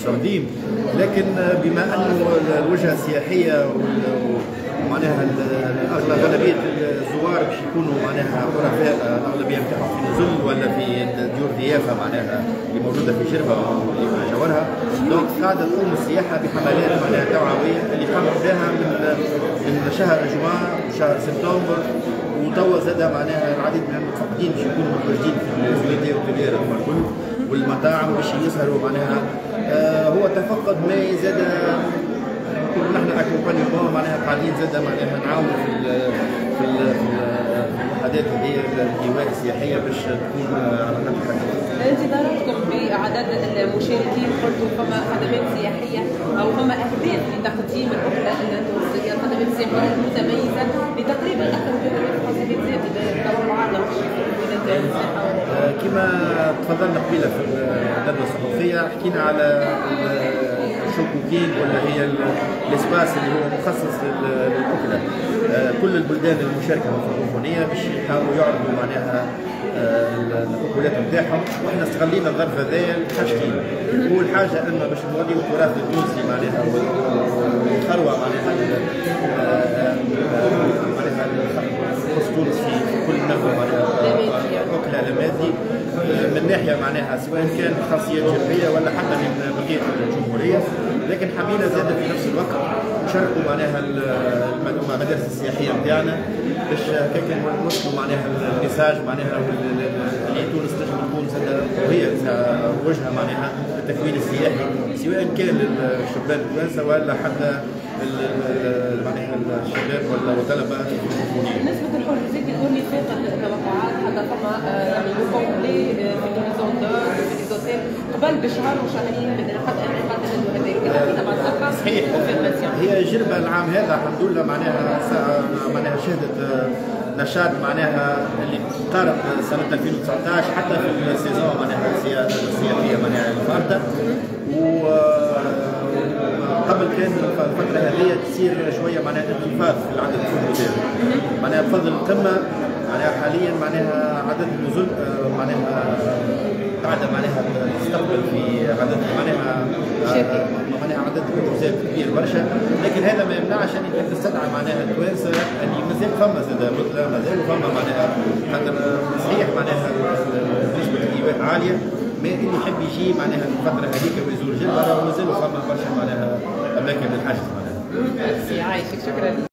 السعوديين، لكن بما انه الوجهه السياحيه ومعناها غالبيه الزوار باش يكونوا معناها حرفاء، الاغلبيه نتاعهم في نزل ولا في ديور ضيافه معناها اللي موجوده في جربه واللي في جوارها. دونك قاعده تقوم السياحه بحملات معناها توعويه اللي قامت بها من شهر جوان وشهر سبتمبر، وتوا زاد معناها العديد من المتفقدين باش يكونوا متواجدين في الزويديه والكبيره الكل والمطاعم باش يسهروا معناها. هو تفقد ما زاد نحن اكومبانيمون معناها قاعدين زاد معناها نعاونوا في الوحدات هذه الايواء السياحيه باش تكون على قد حاجه. انتظاراتكم باعداد المشاركين، قلتوا فما خدمات سياحيه او فما اهداف لتقديم الرحله التونسيه، خدمات سياحيه متميزه لتقريبا اكثر من 100 توقعاتنا كما تفضلنا قبيله في الندوه الصحفيه حكينا على الشوكوكين ولا هي الاسباس اللي هو مخصص للاكله. كل البلدان المشاركه في الفرنكوفونيه باش يحاولوا يعرضوا معناها الاكلات نتاعهم، واحنا استغلينا الظرف هذايا لحاجتين. اول حاجه ان باش نوريو التراث التونسي معناها والخروه معناها تونس في كل نوع معناها اكله لمادي من ناحيه معناها سواء كان خاصيات جربيه ولا حتى من بقيه الجمهوريه، لكن حبينا زاد في نفس الوقت نشاركوا معناها المدارس السياحيه نتاعنا باش هكاك نوصلوا معناها الميساج معناها اللي تونس تنجم تكون هي وجهه معناها للتكوين السياحي سواء كان للشبان التوانسه ولا حتى معناها الشباب ولا الطلبه الفرنكوفونيين. نسبة الحضور زيد يقول لي فاق التوقعات، حتى فما يعني كومبلي في الميزون دور في ليزوتيل قبل بشهر وشهرين من انعقاد الندوه هذيك. صحيح، هي جربه العام هذا الحمد لله معناها شهدت نشاط معناها اللي قارب سنه 2019 حتى في السيزون معناها السياحيه معناها الفارطه. قبل كان الفتره هذه تصير شويه معناها انخفاض في العدد النزول معناها بفضل القمه معناها حاليا معناها عدد النزول معناها قاعده معناها تستقبل في عدد معناها عدد النزول كبير برشا، لكن هذا ما يمنعش ان تستدعى معناها التوانسه اللي مازال فما زاد مثل مازال فما معناها خاطر صحيح معناها نسبه الايواء عاليه، ما اللي يحب يجي معناها الفتره هذيك ويزور جربه مازالوا فما برشا معناها اماكن للحجز معناها. عايشك، شكرا.